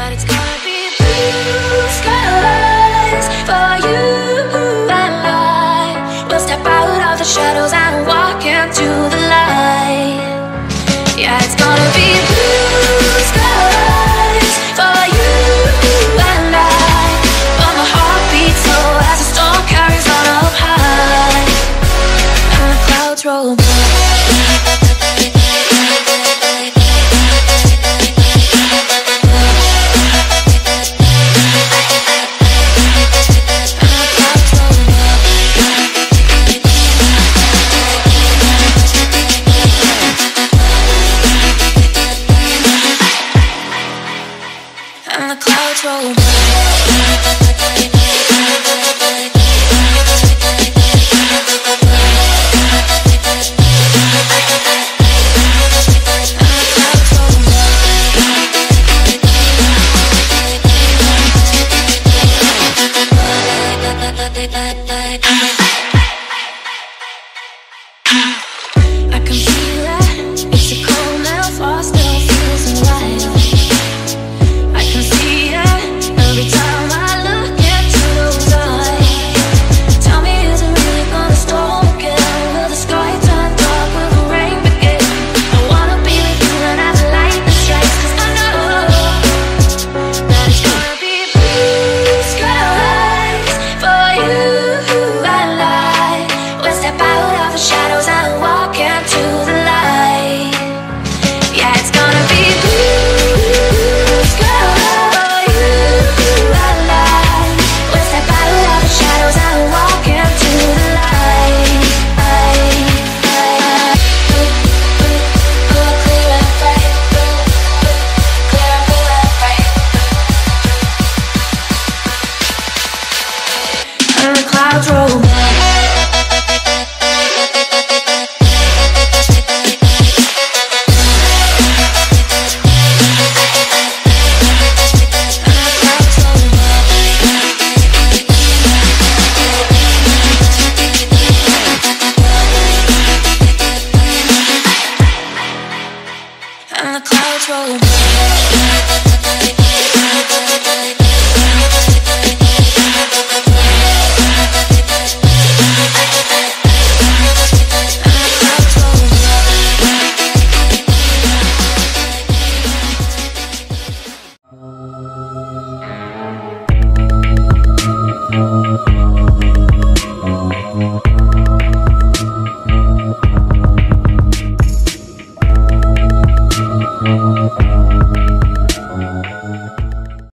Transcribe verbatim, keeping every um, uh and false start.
but it's gonna be blue skies for you and I. We'll step out of the shadows and walk into the light. Yeah, it's gonna be blue skies for you and I. But my heart beats slow as the storm carries on up high, and the clouds roll by. And the clouds roll by. I can feel it. It's a cold metal frost, still feels alive. I can see it every time I look into those eyes. Tell me, is it really gonna storm again? Will the sky turn dark? Will the rain begin? I wanna be with you and have the lightning strikes, 'cause I know that it's gonna be blue skies for you and I. We'll step out of the shadows and walk into the light. Yeah, it's gonna be blue skies for you and I. We'll step out of the shadows and walk into the light. Clear and bright, clear and blue and bright, and the clouds roll by. And the clouds roll by. Thank you.